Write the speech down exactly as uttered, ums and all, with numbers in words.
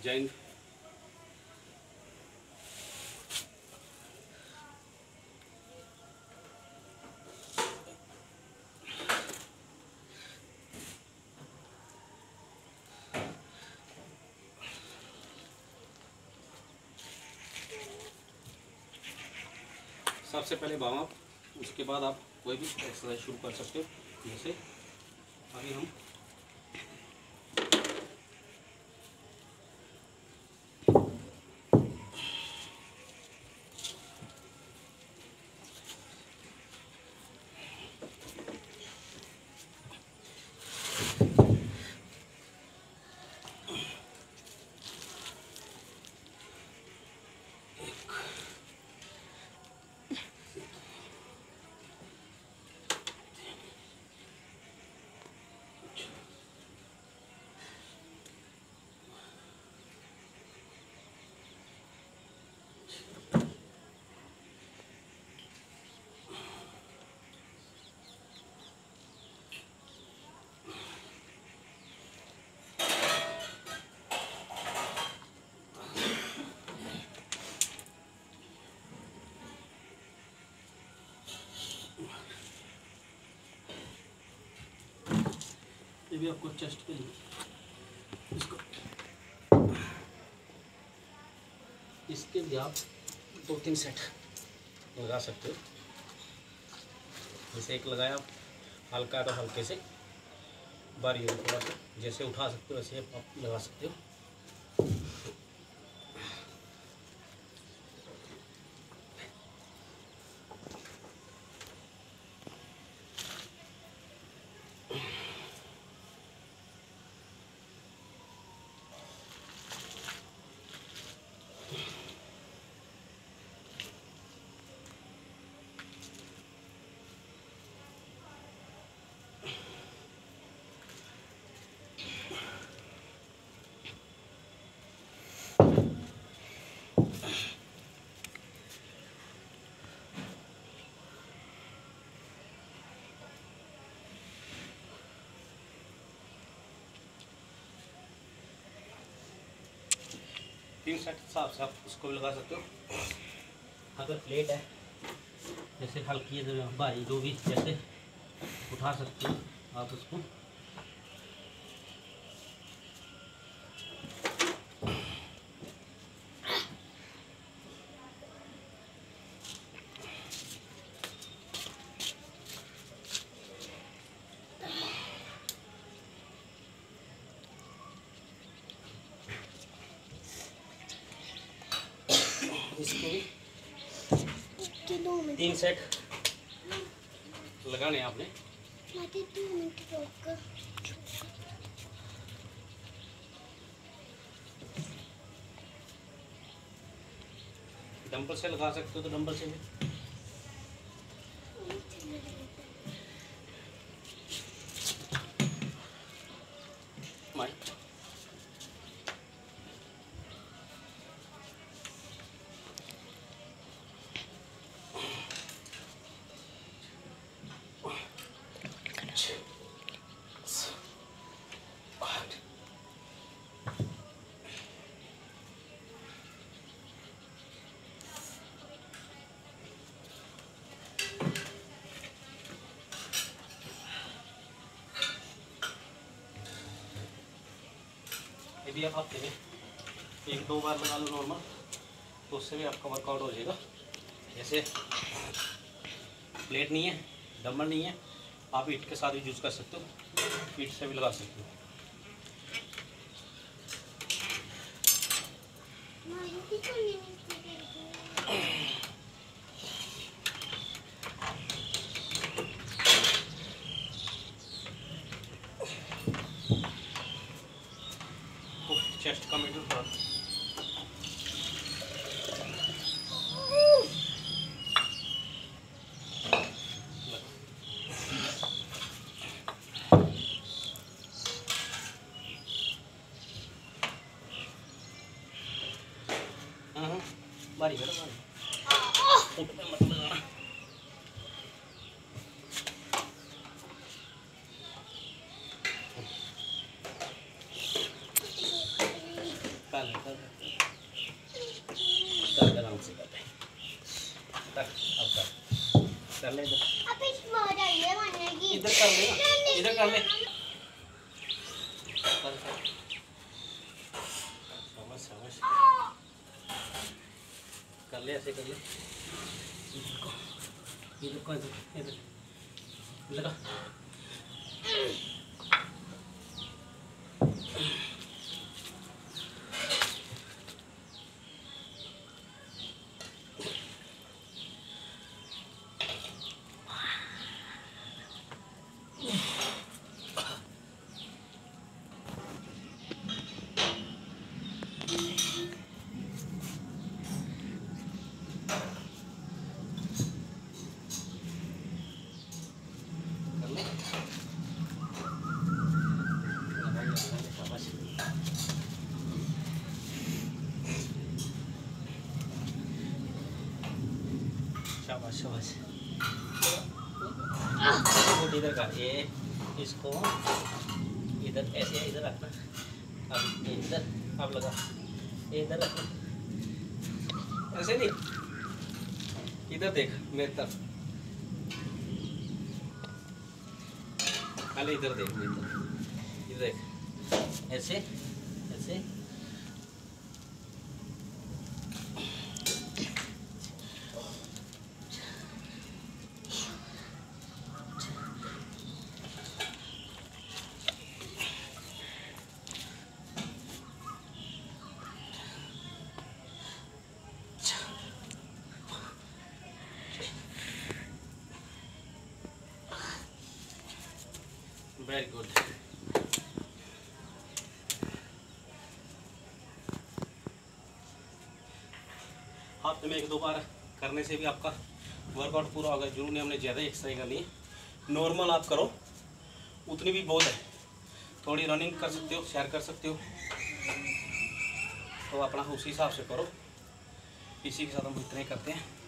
जय हिंद। सबसे पहले वार्म अप, उसके बाद आप कोई भी एक्सरसाइज शुरू कर सकते हो। जैसे अभी हम ये भी आपको चेस्ट के लिए इसको इसके भी आप दो तीन सेट लगा सकते हो। जैसे एक लगाया आप हल्का तो हल्के से बारी हो, थोड़ा सा जैसे उठा सकते हो वैसे आप लगा सकते हो। तीन सेट हिसाब से आप उसको भी लगा सकते हो। अगर प्लेट है जैसे हल्की है भारी जो भी जैसे उठा सकते हो आप उसको। इसको भी तीन सेट लगाने हैं आपने। डंबल से लगा सकते हो तो डंबल से भी। यदि आप हफ्ते में एक दो बार लगा लो नॉर्मल, तो उससे भी आपका वर्कआउट हो जाएगा। जैसे प्लेट नहीं है, डंबल नहीं है, आप ईंट के साथ भी यूज़ कर सकते हो, ईंट से भी लगा सकते हो। चेस्ट का मिडल थोड़ा हाँ बारी करो बारी ऊपर मत लगाना। पहले निकाल ले, ऐसे कर ले, इधर को इधर इधर लगा। शाबाश शाबाश। इधर का ये इसको इधर ऐसे इधर रखना, अब इधर अब लगा, इधर रखना, ऐसे नहीं, इधर देख मेरी तरफ, खाली इधर देख मेरी तरफ, इधर देख, ऐसे ऐसे वेरी गुड। हफ्ते में एक दो बार करने से भी आपका वर्कआउट पूरा होगा। जरूर नहीं हमने ज़्यादा एक्सरसाइज करनी है, नॉर्मल आप करो उतनी भी बहुत है। थोड़ी रनिंग कर सकते हो, सैर कर सकते हो, तो अपना उसी हिसाब से करो। इसी के साथ हम इतने करते हैं।